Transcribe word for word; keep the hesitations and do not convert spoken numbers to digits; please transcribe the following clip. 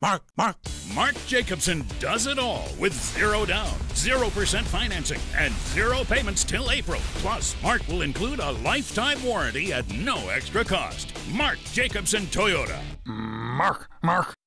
Mark, Mark. Mark Jacobson does it all with zero down, zero percent financing, and zero payments till April. Plus, Mark will include a lifetime warranty at no extra cost. Mark Jacobson Toyota. Mark, Mark.